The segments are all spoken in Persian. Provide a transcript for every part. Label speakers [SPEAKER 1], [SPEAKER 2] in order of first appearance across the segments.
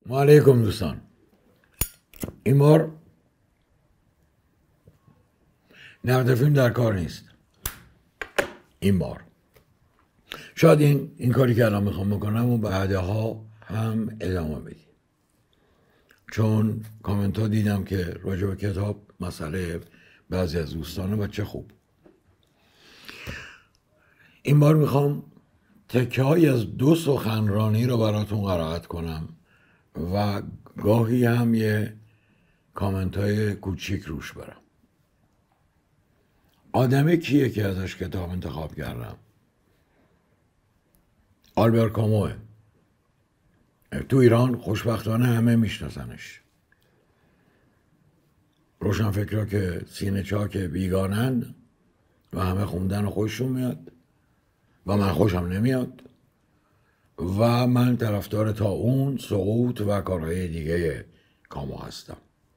[SPEAKER 1] علیکم دوستان. این بار نقد فیلم در کار نیست. این بار شاید این کاری که الان میخوام بکنم و بعدها هم ادامه بدیم، چون کامنت ها دیدم که راجع به کتاب مسئله بعضی از دوستانه و چه خوب. این بار میخوام تکه های از دو سخنرانی رو براتون قرائت کنم و گاهی هم یه کامنت های کوچیک روش برم. آدمه کیه که ازش کتاب انتخاب کردم؟ آلبر کاموه. تو ایران خوشبختانه همه میشناسنش. روشنفکرها که سینه چاک بیگانن و همه خوندن و خوششون میاد و من خوشم نمیاد و من طرفدار طاعون، سقوط و کارهای دیگه کامو هستم.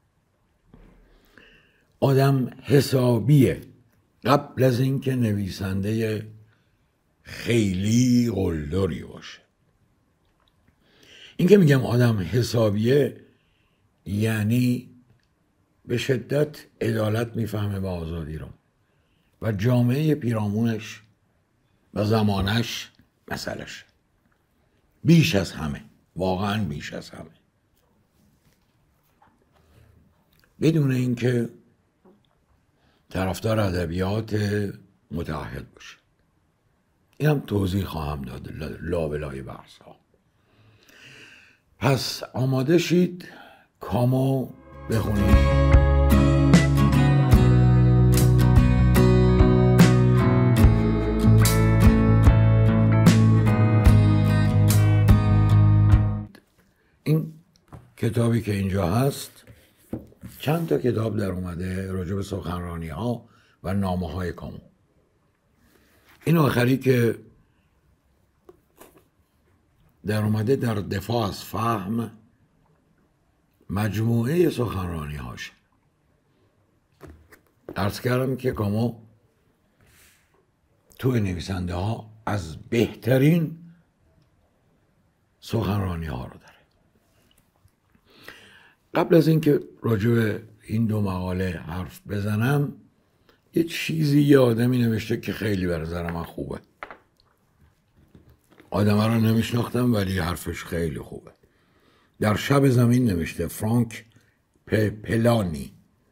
[SPEAKER 1] آدم حسابیه قبل از اینکه نویسنده خیلی قلدری باشه. این که میگم آدم حسابیه یعنی به شدت عدالت میفهمه با آزادی رو و جامعه پیرامونش و زمانش مسئلهش بیش از همه، واقعا بیش از همه، بدون اینکه طرفدار ادبیات متعهد باشه. اینم توضیح خواهم داد لابلای بحث ها. پس آماده شید کامو بخونید. این کتابی که اینجا هست، چند تا کتاب در اومده راجع به سخنرانی ها و نامه های کامو. این آخری که در اومده در دفاع از فهم مجموعه سخنرانی هاش. عرض کردم که کامو توی نویسنده ها از بهترین سخنرانی ها رو داره. قبل از اینکه راجع به این دو مقاله حرف بزنم، یه چیزی یه آدمی نوشته که خیلی به نظر من خوبه. آدم رو نمیشناختم ولی حرفش خیلی خوبه. در شب زمین نوشته، فرانک پلانی،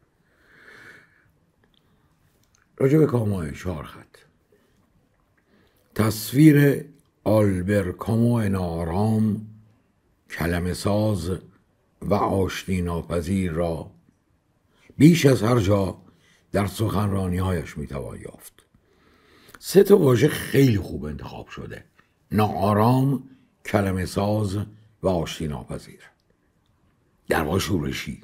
[SPEAKER 1] راجع به کامو 4 خط. تصویر آلبر کامو ناآرام، کلمه ساز و آشتی ناپذیر را بیش از هر جا در سخنرانی هایش میتوان یافت. 3 تا واژه خیلی خوب انتخاب شده: ناآرام، کلمه ساز و آشتی ناپذیر. در واقع شورشی.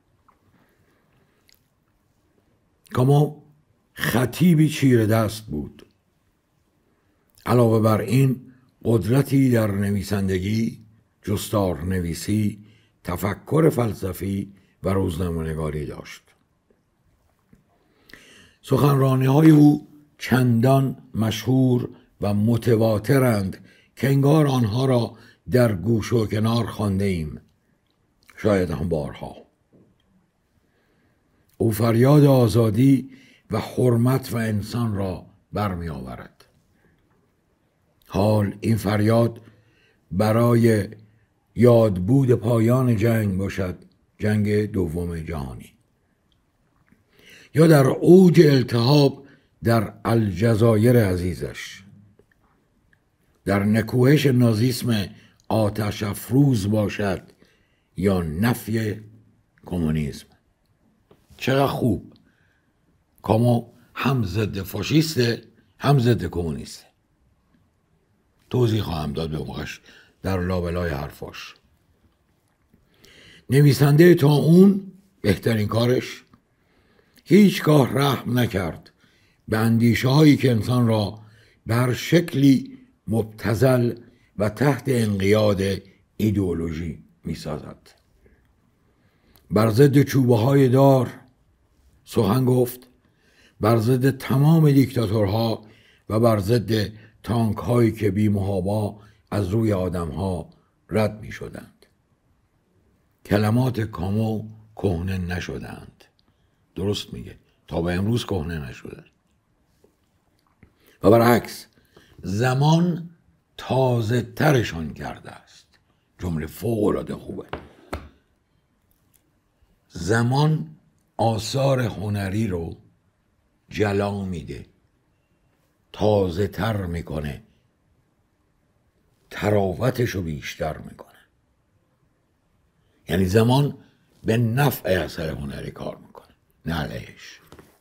[SPEAKER 1] کامو خطیبی چیره دست بود. علاوه بر این قدرتی در نویسندگی، جستار نویسی، تفکر فلسفی و روزنامه‌نگاری داشت. سخنرانی‌های او چندان مشهور و متواترند که انگار آنها را در گوش و کنار خوانده ایم، شاید هم بارها. او فریاد آزادی و حرمت و انسان را برمی آورد. حال این فریاد برای یادبود پایان جنگ باشد، جنگ دوم جهانی، یا در اوج التهاب در الجزایر عزیزش، در نکوهش نازیسم آتش افروز باشد، یا نفی کمونیسم. چقدر خوب! کامو هم ضد فاشیسته هم ضد کمونیسته. توضیح خواهم داد به موقعش در لابلای حرفاش. نویسنده طاعون بهترین کارش هیچگاه رحم نکرد به اندیشه هایی که انسان را بر شکلی مبتذل و تحت انقیاد ایدئولوژی می سازد. بر ضد چوبه های دار سخن گفت، بر ضد تمام دیکتاتورها و بر ضد تانک هایی که بی محابا از روی آدم ها رد می شدند. کلمات کامو کهنه نشدند. درست میگه، تا به امروز کهنه نشدند. و برعکس زمان تازه ترشان کرده است. جمله فوق العاده خوبه. زمان آثار هنری رو جلا میده، تازه تر میکنه، تراوتش رو بیشتر میکنه. یعنی زمان به نفع اثر هنری کار میکنه، نه علیهش.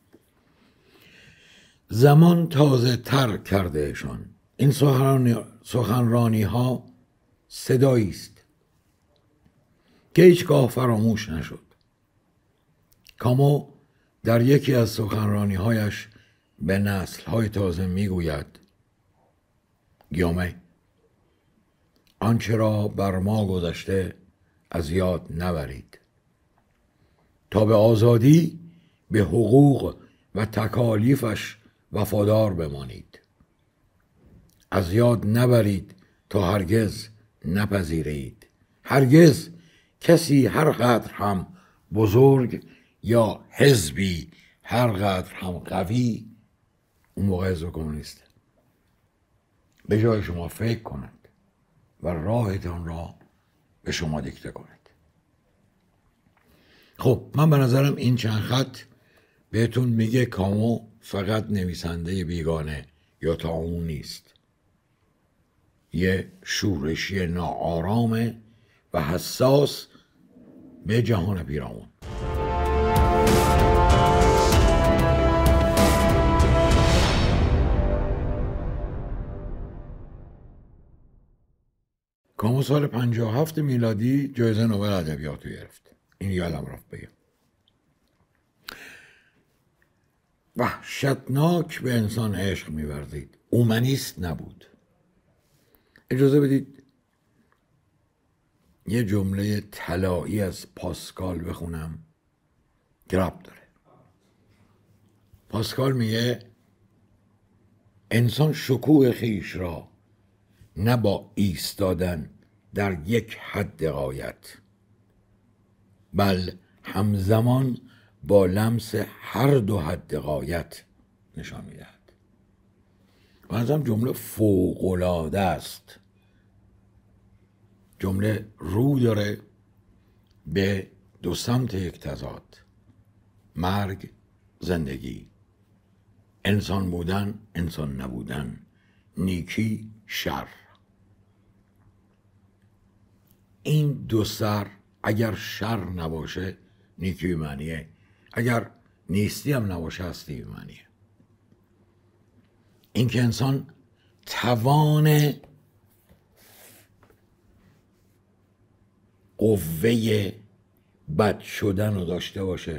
[SPEAKER 1] زمان تازه تر کردهشان. این سخنرانی ها صدایی است که هیچگاه فراموش نشد. کامو در یکی از سخنرانی هایش به نسل های تازه میگوید: گیامه، آنچه را بر ما گذشته از یاد نبرید، تا به آزادی به حقوق و تکالیفش وفادار بمانید. از یاد نبرید تا هرگز نپذیرید. هرگز کسی هر قدر هم بزرگ یا حزبی هر قدر هم قوی، اون موقع حزب کمونیسته، به جای شما فکر کند و راهتان را به شما دیکته کند. خب من به نظرم این چند خط بهتون میگه کامو فقط نویسنده بیگانه یا طاعون نیست. یه شورشی ناآرامه و حساس به جهان پیرامون. کامو سال 57 میلادی جایزه نوبل ادبیات رو گرفت. این یادم رفت بگم. وحشتناک به انسان عشق می‌ورزید. اومانیست نبود. اجازه بدید یه جمله طلایی از پاسکال بخونم که ربط داره. پاسکال میگه انسان شکوه خیش را نه با ایستادن در یک حد غایت، بل همزمان با لمس هر دو حد غایت نشان میدهد. بنظرم جمله فوق‌العاده است. جمله رو داره به دو سمت یک تضاد: مرگ، زندگی، انسان بودن، انسان نبودن، نیکی، شر. این دو سر اگر شر نباشه نیکی معنیه، اگر نیستی هم نباشه هستی معنیه. این که انسان توان قوه بد شدن رو داشته باشه،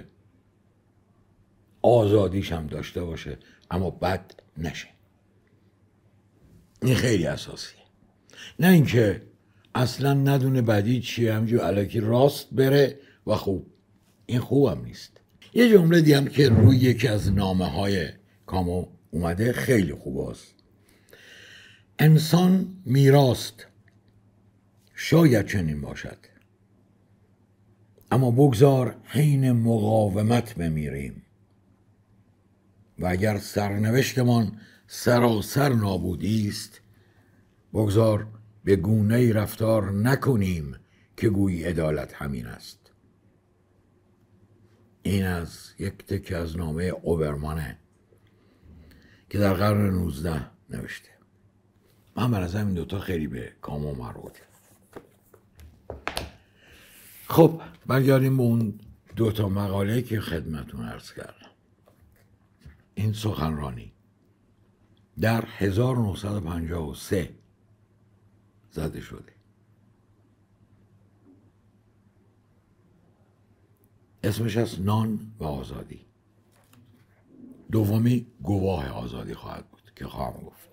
[SPEAKER 1] آزادیش هم داشته باشه، اما بد نشه. این خیلی اساسیه. نه اینکه اصلا ندونه بدی چیه، همجور الکی راست بره و خوب. این خوب هم نیست. یه جمله دیگه هم که روی یکی از نامه های کامو اومده خیلی خوب است: انسان میراست، شاید چنین باشد، اما بگذار حین مقاومت بمیریم و اگر سرنوشتمان سراسر نابودی است، بگذار به گونه‌ای رفتار نکنیم که گویی عدالت همین است. این از یک تکه از نامه اوبرمانه که در قرن 19 نوشته. من به نظرم این دوتا خیلی به کامو مربوطه. خب برگردیم به اون دوتا مقاله که خدمتون عرض کردم. این سخنرانی در 1953 زده شده. اسمش از نان و آزادی. دومی گواه آزادی خواهد بود که خواهم گفت.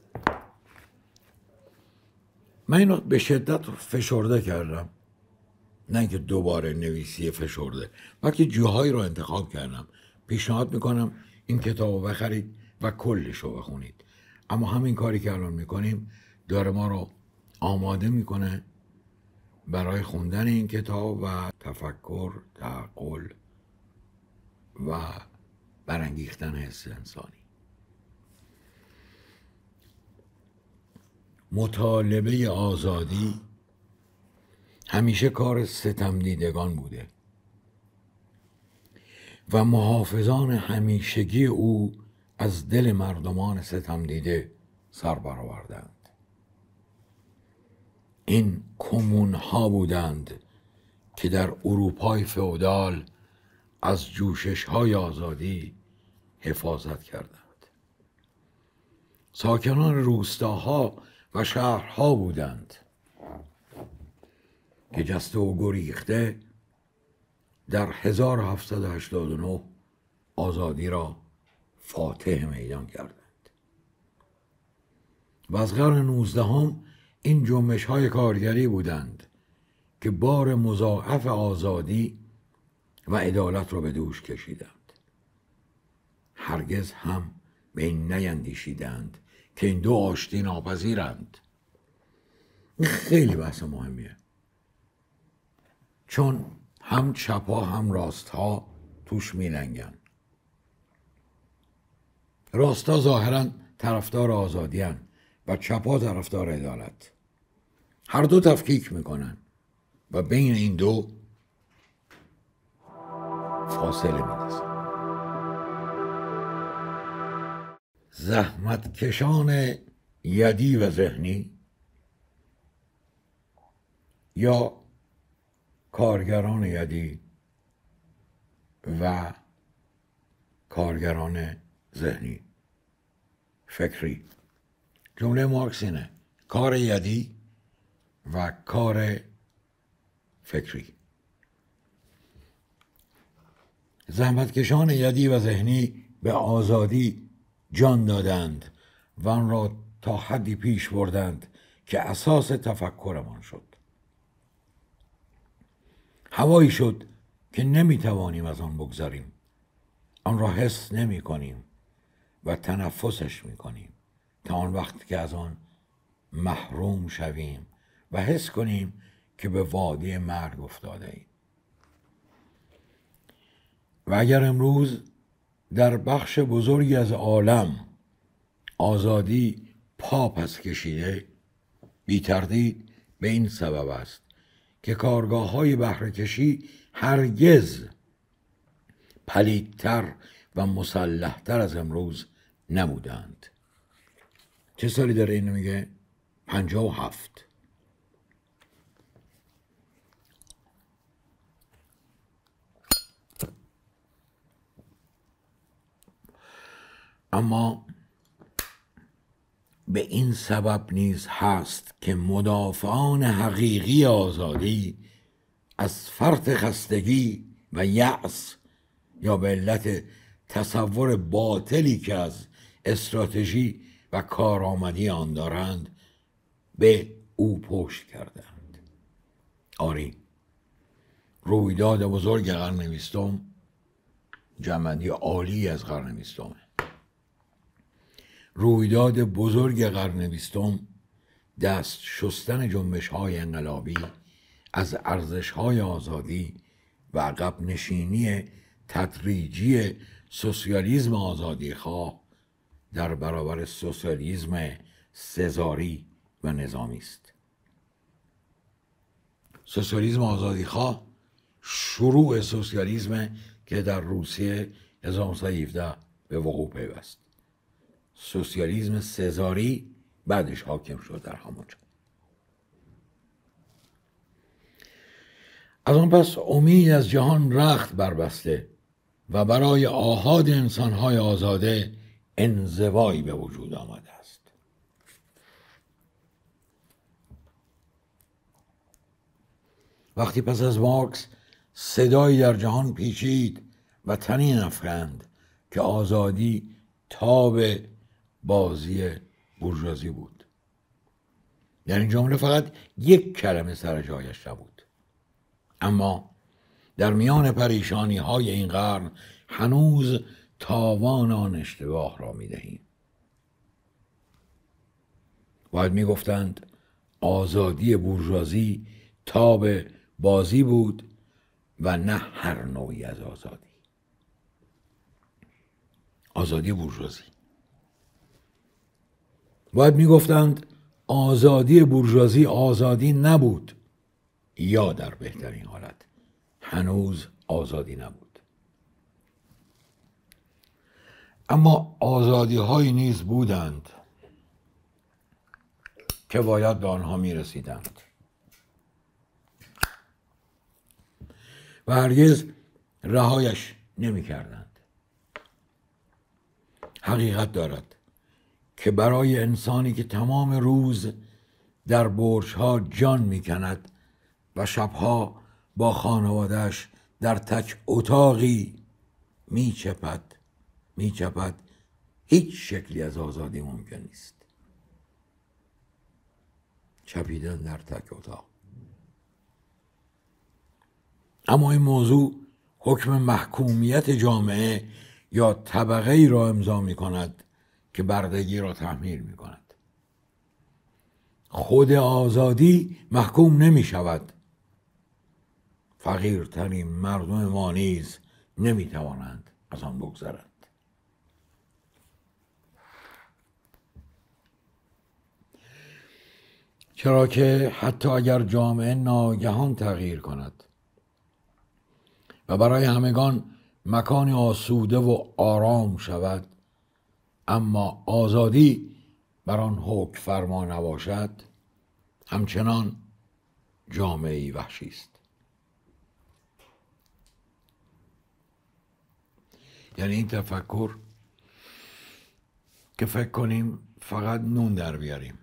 [SPEAKER 1] من اینو به شدت فشرده کردم، نه اینکه دوباره نویسی فشرده، بلکه جاهایی رو انتخاب کردم. پیشنهاد میکنم این کتاب رو بخرید و کلش رو بخونید. اما همین کاری که الان میکنیم داره ما رو آماده میکنه برای خوندن این کتاب و تفکر، تعقل و برانگیختن حس انسانی. مطالبه آزادی همیشه کار ستمدیدگان بوده و محافظان همیشگی او از دل مردمان ستمدیده سر برآوردند. این کمون ها بودند که در اروپای فئودال از جوشش های آزادی حفاظت کردند. ساکنان روستاها و شهرها بودند که جسته و گریخته در 1789 آزادی را فاتح میدان کردند. و از قرن 19 این جنبش های کارگری بودند که بار مضاعف آزادی و عدالت را به دوش کشیدند. هرگز هم به این نیندیشیدند که این دو آشتی ناپذیرند. این خیلی بحث مهمیه، چون هم چپا هم راستها توش میلنگن. راستا ظاهرا طرفدار آزادی هن و چپا طرفدار عدالت. هر دو تفکیک میکنن و بین این دو فاصله میندازن. زحمتکشان یدی و ذهنی یا کارگران یدی و کارگران ذهنی فکری. جمله مارکس اینه: کار یدی و کار فکری. زحمتکشان یدی و ذهنی به آزادی جان دادند و آن را تا حدی پیش بردند که اساس تفکرمان شد. هوایی شد که نمیتوانیم از آن بگذاریم. آن را حس نمی کنیم و تنفسش می کنیم تا آن وقت که از آن محروم شویم و حس کنیم که به وادی مرگ افتاده ایم. و اگر امروز در بخش بزرگی از عالم آزادی پا پس کشیده، بی تردید به این سبب است که کارگاه‌های بهره‌کشی هرگز پلیدتر و مسلحتر از امروز نبودند. چه سالی داره اینو میگه؟ 57. اما به این سبب نیز هست که مدافعان حقیقی آزادی از فرط خستگی و یأس یا به علت تصور باطلی که از استراتژی و کارآمدی آن دارند به او پشت کردند. آری، رویداد بزرگ قرن 20 جمع‌بندی عالی از قرن 20. رویداد بزرگ قرن 20 دست شستن جنبش‌های انقلابی از ارزش‌های آزادی و عقب نشینی تدریجی سوسیالیسم آزادی خواه در برابر سوسیالیسم سزاری و نظامی است. سوسیالیسم آزادی خواه شروع سوسیالیسم که در روسیه 1917 به وقوع پیوست. سوسیالیسم سزاری بعدش حاکم شد در همونجا. از آن پس امید از جهان رخت بربسته و برای آحاد انسان‌های آزاده انزوایی به وجود آمده است. وقتی پس از مارکس صدایی در جهان پیچید و طنین افکند که آزادی تاب بازی بورژوازی بود، در این جمله فقط یک کلمه سر جایش نبود. اما در میان پریشانی های این قرن هنوز تاوان آن اشتباه را می دهیم. باید می گفتند آزادی بورژوازی تاب بازی بود و نه هر نوعی از آزادی. آزادی بورژوازی. باید میگفتند آزادی بورژوازی آزادی نبود، یا در بهترین حالت هنوز آزادی نبود. اما آزادی هایی نیز بودند که باید به آنها می رسیدند و هرگز رهایش نمی کردند. حقیقت دارد که برای انسانی که تمام روز در برج‌ها جان می کند و شبها با خانواده‌اش در تک اتاقی می چپد هیچ شکلی از آزادی ممکن نیست. چپیدن در تک اتاق. اما این موضوع حکم محکومیت جامعه یا طبقه ای را امضا می کند که بردگی را تحمیل می کند. خود آزادی محکوم نمی شود. فقیرترین مردم ما نیز نمی توانند از آن بگذرند. چرا که حتی اگر جامعه ناگهان تغییر کند و برای همگان مکانی آسوده و آرام شود، اما آزادی بر آن حکم فرما نباشد، همچنان جامعه‌ای وحشی است. یعنی این تفکر که فکر کنیم فقط نون در بیاریم،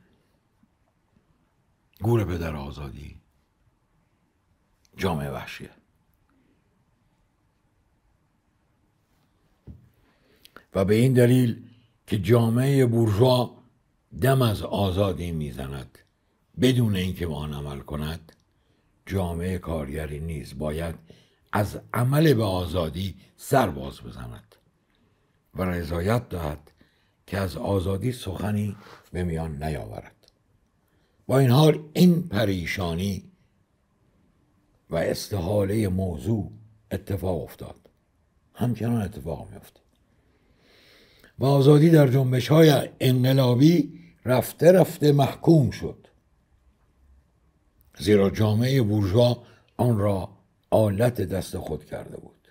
[SPEAKER 1] گور پدر آزادی، جامعه وحشیه. و به این دلیل که جامعه بورژوا دم از آزادی میزند بدون اینکه به آن عمل کند، جامعه کارگری نیز باید از عمل به آزادی سر باز بزند و رضایت دهد که از آزادی سخنی به میان نیاورد. با این حال این پریشانی و استحاله موضوع اتفاق افتاد، همچنان اتفاق میفته و آزادی در جنبش‌های انقلابی رفته رفته محکوم شد، زیرا جامعه بورژوا آن را آلت دست خود کرده بود.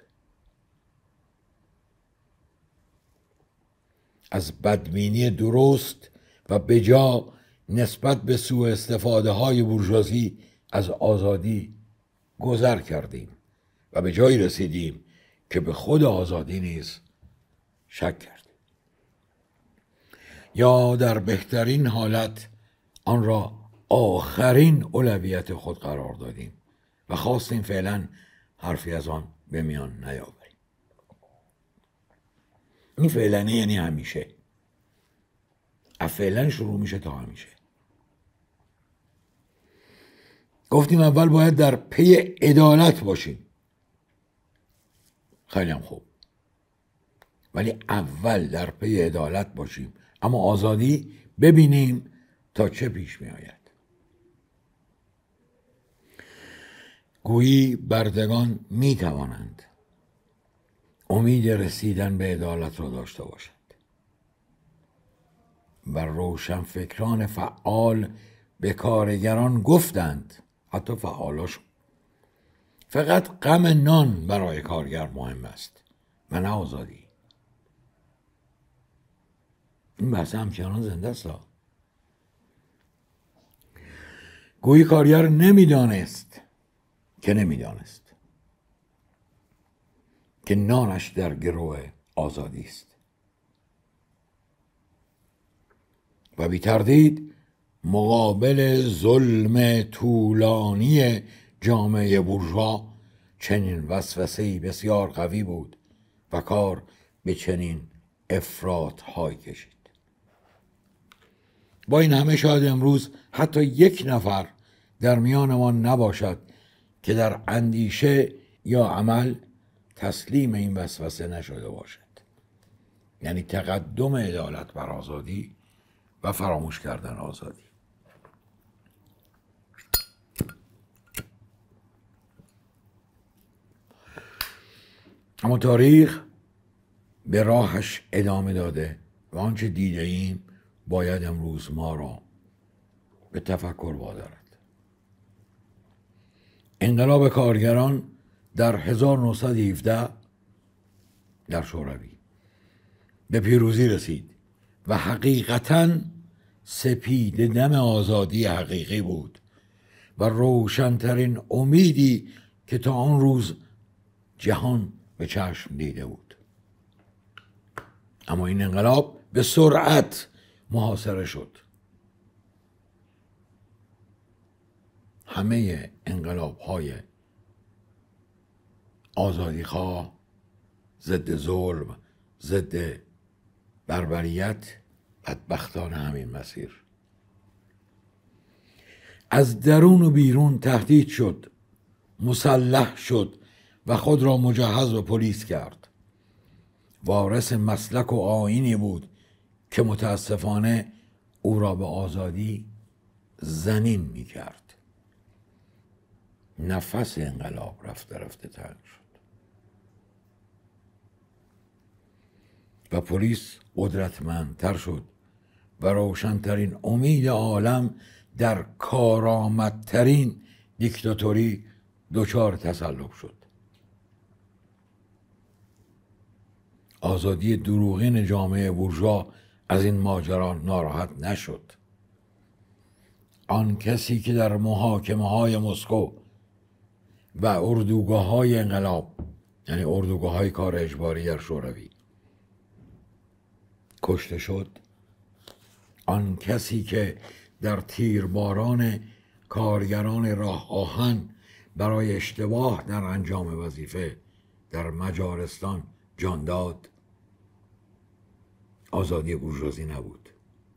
[SPEAKER 1] از بدبینی درست و بجا نسبت به سوء استفاده های بورژوازی از آزادی گذر کردیم و به جایی رسیدیم که به خود آزادی نیز شک کردیم، یا در بهترین حالت آن را آخرین اولویت خود قرار دادیم و خواستیم فعلا حرفی از آن به میان نیاوریم. این فعلنه یعنی همیشه، فعلا شروع میشه تا همیشه. گفتیم اول باید در پی عدالت باشیم، خیلی هم خوب، ولی اول در پی عدالت باشیم، اما آزادی ببینیم تا چه پیش می آید. گویی بردگان می توانند امید رسیدن به عدالت را داشته باشند و روشنفکران فعال به کارگران گفتند، حتی فعالاشون، فقط غم نان برای کارگر مهم است و نه آزادی. این بحث همچنان زنده است. گویی کارگر نمیدانست که نانش در گروه آزادی است و بی تردید مقابل ظلم طولانی جامعه بورژوا چنین وسوسه‌ای بسیار قوی بود و کار به چنین افراط‌هایی کشید. با این همه شاید امروز حتی یک نفر در میان ما نباشد که در اندیشه یا عمل تسلیم این وسوسه نشده باشد، یعنی تقدم عدالت بر آزادی و فراموش کردن آزادی. اما تاریخ به راهش ادامه داده و آنچه دیده ایم باید امروز ما را به تفکر وادارد. انقلاب کارگران در 1917 در شوروی به پیروزی رسید و حقیقتاً سپید دم آزادی حقیقی بود و روشنترین امیدی که تا آن روز جهان به چشم دیده بود. اما این انقلاب به سرعت محاصره شد. همه انقلاب‌های آزادیخواه، ضد ظلم، ضد بربریت، بدبختانه همین مسیر. از درون و بیرون تهدید شد، مسلح شد و خود را مجهز به پلیس کرد. وارث مسلک و آیینی بود که متاسفانه او را به آزادی زنین می کرد. نفس انقلاب رفته رفته تنگ شد و پلیس قدرتمندتر شد و روشنترین امید عالم در کارآمدترین دیکتاتوری دچار تسلب شد. آزادی دروغین جامعه بورژوا از این ماجرا ناراحت نشد. آن کسی که در محاکمه‌های مسکو و اردوگاه‌های انقلاب، یعنی اردوگاه‌های کار اجباری در شوروی، کشته شد، آن کسی که در تیرباران کارگران راه آهن برای اشتباه در انجام وظیفه در مجارستان جان داد، آزادی بورژوازی نبود،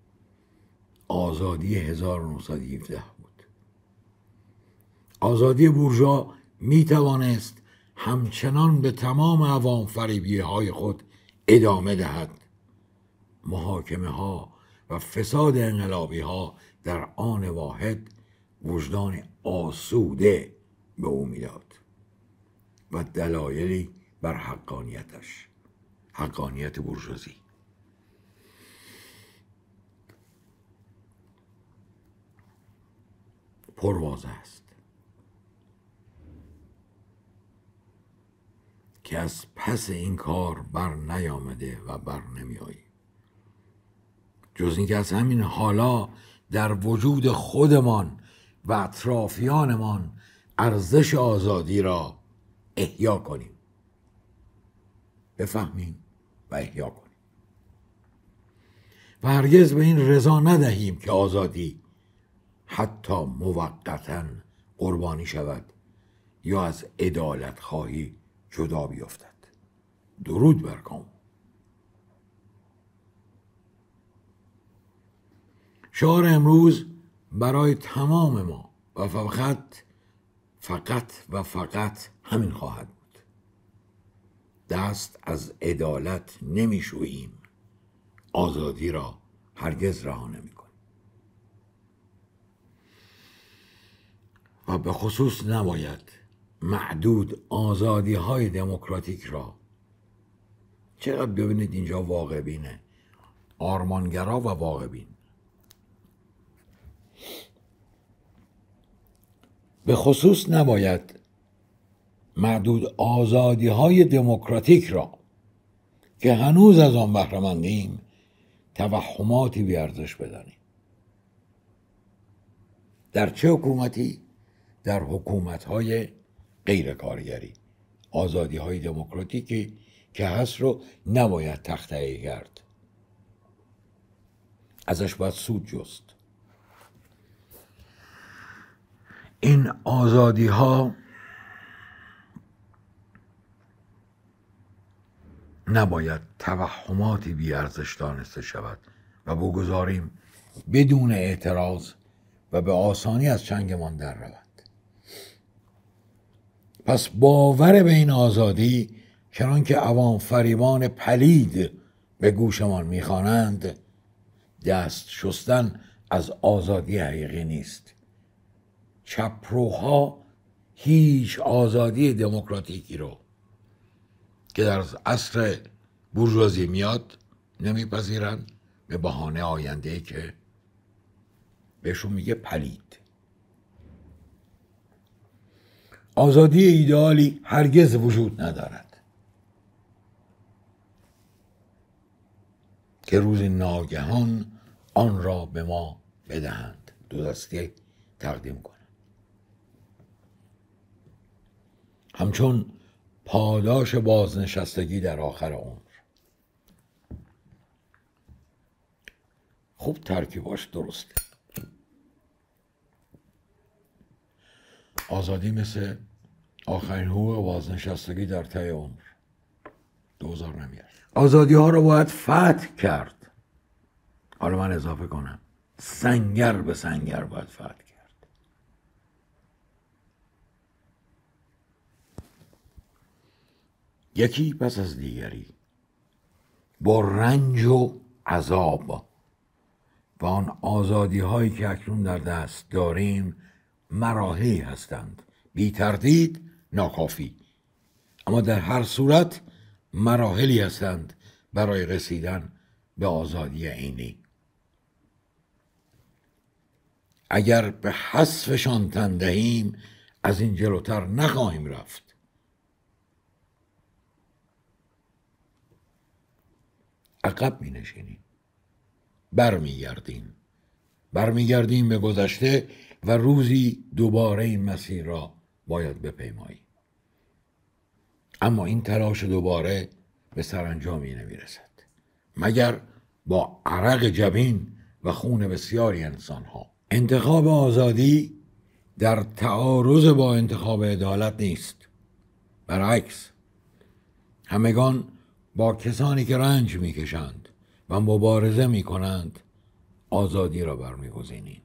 [SPEAKER 1] آزادی 1917 بود. آزادی بورژوا می توانست همچنان به تمام عوام فریبی‌های خود ادامه دهد. محاکمه ها و فساد انقلابی ها در آن واحد وجدان آسوده به او میداد و دلایلی بر حقانیتش، حقانیت بورژوازی. پرواضح است که از پس این کار بر نیامده و بر نمی آیی، جز اینکه از همین حالا در وجود خودمان و اطرافیانمان ارزش آزادی را احیا کنیم، بفهمیم و احیا کنیم و هرگز به این رضا ندهیم که آزادی حتی موقتاً قربانی شود یا از عدالت خواهی جدا بیفتد. درود بر قوم. شعار امروز برای تمام ما و فقط همین خواهد بود: دست از عدالت نمیشوییم، آزادی را هرگز رها نمی‌کنیم. و به خصوص نباید معدود آزادی‌های دموکراتیک را، چقدر ببینید اینجا واقع بینه، آرمانگرا و واقع بین، به خصوص نباید معدود آزادی‌های دموکراتیک را که هنوز از آن بهره‌مندیم توهماتی بی‌ارزش بدانیم. در چه حکومتی؟ در حکومت‌های غیر کارگری. آزادی‌های دموکراتیکی که هست رو نباید تخطئه کرد، ازش باید سود جست. این آزادی‌ها نباید توهماتی بی‌ارزش دانسته شود و بگذاریم بدون اعتراض و به آسانی از چنگمان در رود. پس باور به این آزادی، چنان که عوام فریبان پلید به گوشمان میخوانند، دست شستن از آزادی حقیقی نیست. چپروها هیچ آزادی دموکراتیکی رو که در عصر بورژوازی میاد نمیپذیرن، به بهانه آینده‌ای که بهشون میگه پلید. آزادی ایدئالی هرگز وجود ندارد که روز ناگهان آن را به ما بدهند، دو دستی تقدیم کنند، همچون پاداش بازنشستگی در آخر عمر. خوب ترکیباش درسته. آزادی مثل آخرین حقوق بازنشستگی در طی عمر 2000 نمیاد. آزادی ها رو باید فتح کرد. حالا من اضافه کنم سنگر به سنگر باید فتح کرد. یکی پس از دیگری با رنج و عذاب و آن آزادی هایی که اکنون در دست داریم مراحلی هستند، بی تردید ناکافی، اما در هر صورت مراحلی هستند برای رسیدن به آزادی عینی. اگر به حذفشان تن دهیم از این جلوتر نخواهیم رفت. عقب می نشینیم، برمیگردیم به گذشته و روزی دوباره این مسیر را باید بپیماییم. اما این تلاش دوباره به سرانجامی نمیرسد مگر با عرق جبین و خون بسیاری انسانها. انتخاب آزادی در تعارض با انتخاب عدالت نیست. برعکس، همگان با کسانی که رنج میکشند و مبارزه میکنند آزادی را برمیگزینیم.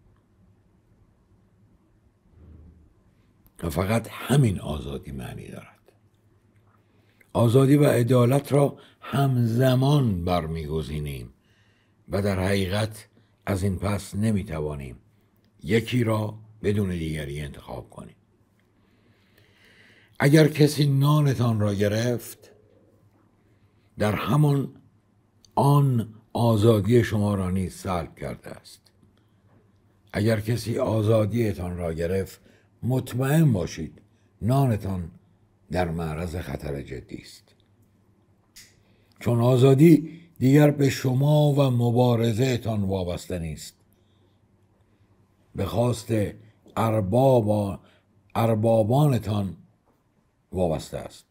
[SPEAKER 1] و فقط همین آزادی معنی دارد. آزادی و عدالت را همزمان برمیگزینیم و در حقیقت از این پس نمیتوانیم یکی را بدون دیگری انتخاب کنیم. اگر کسی نانتان را گرفت، در همان آن آزادی شما را نیز سلب کرده است. اگر کسی آزادیتان را گرفت، مطمئن باشید نانتان در معرض خطر جدی است. چون آزادی دیگر به شما و مبارزهتان وابسته نیست، به خواست اربابانتان وابسته است.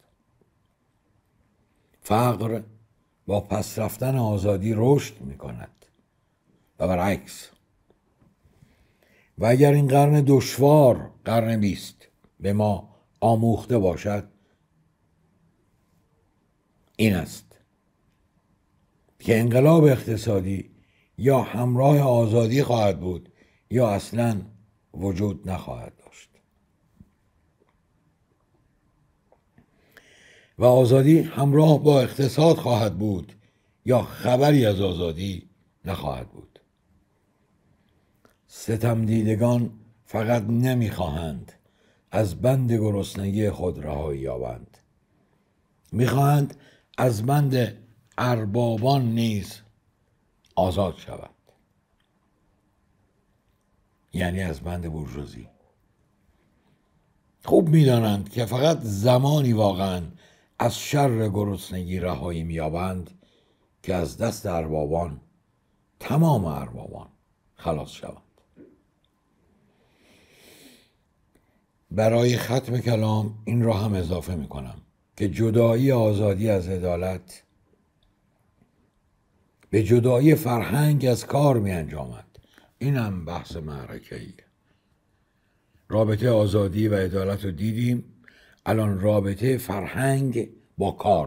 [SPEAKER 1] فقر با پس رفتن آزادی رشد می کند و برعکس. و اگر این قرن دشوار، قرن 20 به ما آموخته باشد، این است که انقلاب اقتصادی یا همراه آزادی خواهد بود یا اصلاً وجود نخواهد داشت. و آزادی همراه با اقتصاد خواهد بود یا خبری از آزادی نخواهد بود. ستم دیدگان فقط نمیخواهند از بند گرسنگی خود رهایی یابند، میخواهند از بند اربابان نیز آزاد شود، یعنی از بند بورژوازی. خوب میدانند که فقط زمانی واقعا از شر گرسنگی رهایی مییابند که از دست اربابان، تمام اربابان، خلاص شوند. برای ختم کلام این را هم اضافه میکنم که جدایی آزادی از عدالت به جدایی فرهنگ از کار می انجامد. این هم بحث معرکه‌ایه. رابطه آزادی و عدالت رو دیدیم، الان رابطه فرهنگ با کار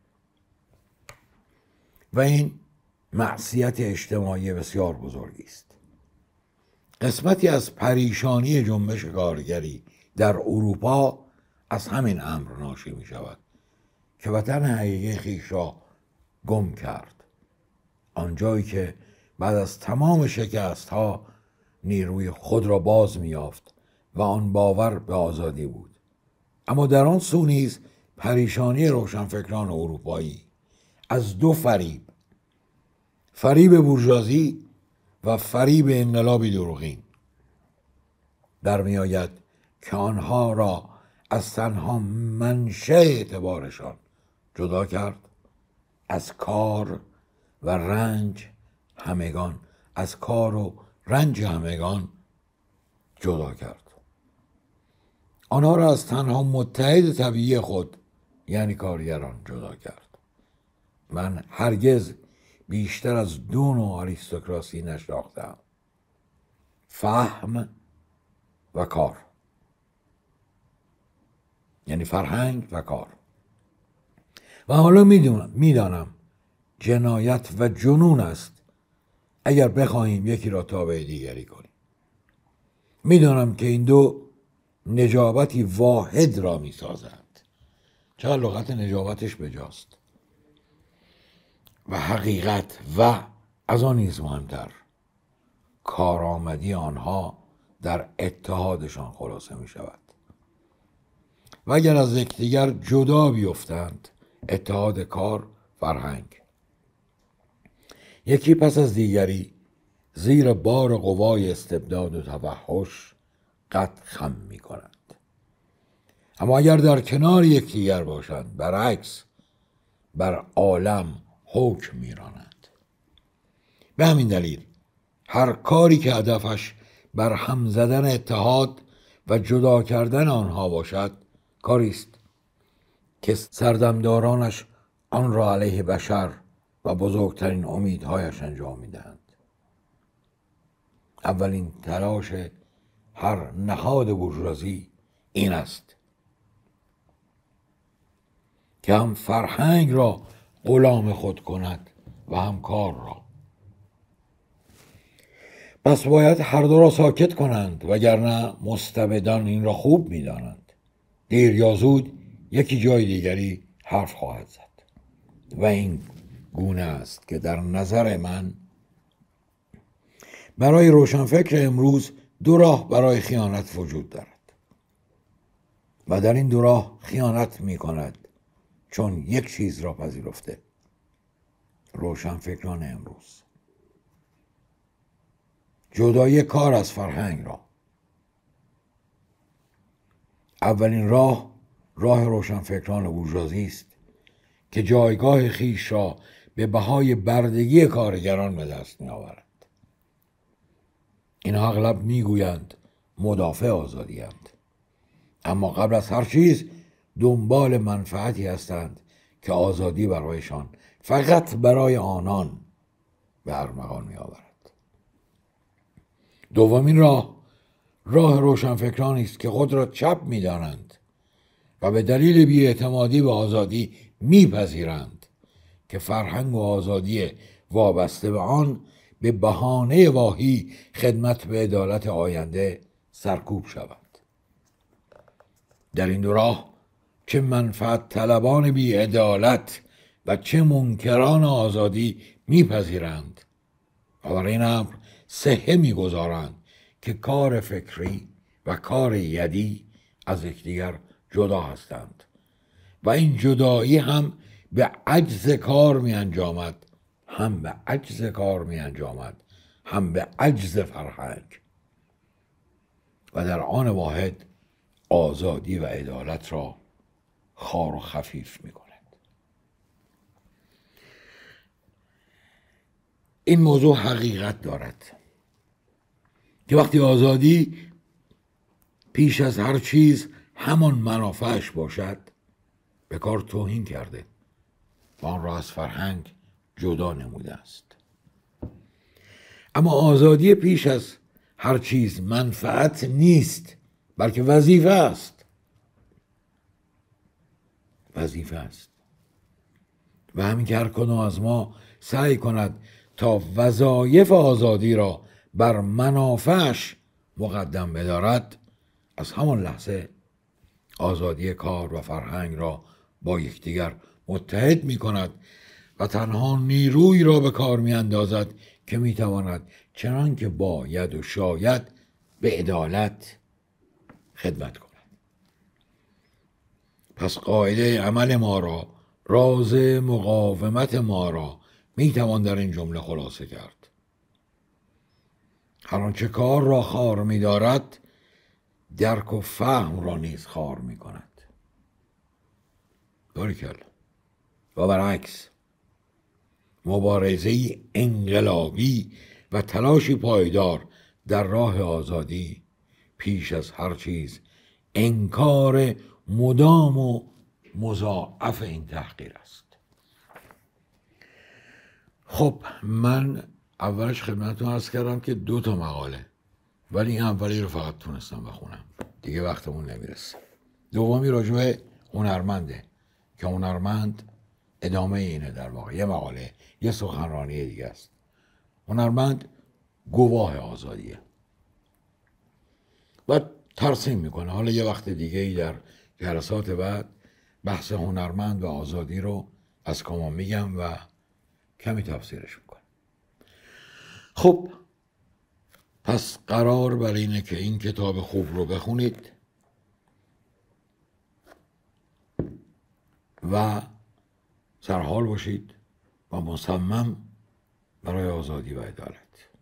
[SPEAKER 1] و این معصیت اجتماعی بسیار بزرگی است. قسمتی از پریشانی جنبش کارگری در اروپا از همین امر ناشی می شود که وطن حقیقی خویش را گم کرد، آنجایی که بعد از تمام شکست ها نیروی خود را باز می یافت و آن باور به آزادی بود. اما در آن سو نیز پریشانی روشنفکران اروپایی از دو فریب، فریب بورژوازی و فریب انقلابی دروغین، در می آید که آنها را از تنها منشأ اعتبارشان جدا کرد، از کار و رنج همگان، از کار و رنج همگان جدا کرد. آنها را از تنها متحد طبیعی خود یعنی کارگران جدا کرد. من هرگز بیشتر از دو نوع آریستوکراسی نشناختم: فهم و کار، یعنی فرهنگ و کار. و حالا میدانم جنایت و جنون است اگر بخواهیم یکی را تابع دیگری کنیم. میدانم که این دو نجابتی واحد را میسازند، چقدر لغت نجابتش بجاست، و حقیقت و از آن نیز مهمتر کارآمدی آنها در اتحادشان خلاصه می شود. و اگر از یکدیگر جدا بیفتند، اتحاد کار، فرهنگ، یکی پس از دیگری زیر بار قوای استبداد و توحش قد خم می کنند. اما اگر در کنار یکدیگر باشند، برعکس بر عالم حکم می رانند. به همین دلیل هر کاری که هدفش بر هم زدن اتحاد و جدا کردن آنها باشد، کاری است که سردمدارانش آن را علیه بشر و بزرگترین امیدهایش انجام میدهند. اولین تلاش هر نهاد بورژوازی این است که هم فرهنگ را غلام خود کند و هم کار را. پس باید هر دو را ساکت کنند، وگرنه مستبدان این را خوب می‌دانند. دیر یا زود یکی جای دیگری حرف خواهد زد. و این گونه است که در نظر من برای روشنفکر امروز دو راه برای خیانت وجود دارد و در این دو راه خیانت می کند چون یک چیز را پذیرفته: روشنفکران امروز جدای کار از فرهنگ را. اولین راه روشنفکران بورژوازی است که جایگاه خیش را به بهای بردگی کارگران به دست می آورد. اینها اغلب میگویند مدافع آزادی اند، اما قبل از هر چیز دنبال منفعتی هستند که آزادی برایشان فقط برای آنان به ارمغان می آورد. دومین راه روشنفکرانی است که خود را چپ می دانند و به دلیل بی‌اعتمادی به آزادی میپذیرند که فرهنگ و آزادی وابسته به آن به بهانه واهی خدمت به عدالت آینده سرکوب شود. در این دو راه چه منفعت طلبان بی عدالت و چه منکران آزادی میپذیرند و برای این امر صحه میگذارند که کار فکری و کار یدی از یکدیگر جدا هستند و این جدایی هم به عجز کار می انجامد، هم به عجز کار می انجامد، هم به عجز فرهنگ و در آن واحد آزادی و عدالت را خوار و خفیف می کند. این موضوع حقیقت دارد که وقتی آزادی پیش از هر چیز همان منافعش باشد، به کار توهین کرده و آن را از فرهنگ جدا نموده است. اما آزادی پیش از هر چیز منفعت نیست، بلکه وظیفه است. وظیفه است. و همین که هر کدام از ما سعی کند تا وظایف آزادی را بر منافعش مقدم بدارد، از همان لحظه آزادی کار و فرهنگ را با یکدیگر متحد می کند و تنها نیروی را به کار می اندازد که می تواند چنان که باید و شاید به عدالت خدمت کند. پس قاعده عمل ما را، راز مقاومت ما را میتوان در این جمله خلاصه کرد. هر آنچه کار را خوار می‌دارد، درک و فهم را نیز خوار می‌کند. باریکلا. و برعکس، مبارزه انقلابی و تلاشی پایدار در راه آزادی پیش از هر چیز انکار مدام و مضاعف این تحقیر است. خب من اولش خدمتتون عرض کردم که 2 مقاله، ولی این اولی رو فقط تونستم بخونم، دیگه وقتمون نمیرسه. دومی راجع به هنرمنده که هنرمند ادامه اینه، در واقع یه مقاله، یه سخنرانی دیگه است. هنرمند گواه آزادیه و ترسیم میکنه. حالا یه وقت دیگه ای در جلسات بعد بحث هنرمند و آزادی رو از کما میگم و کمی تفسیرش میکنم. خب پس قرار بر اینه که این کتاب خوب رو بخونید و سرحال باشید و مصمم برای آزادی و عدالت.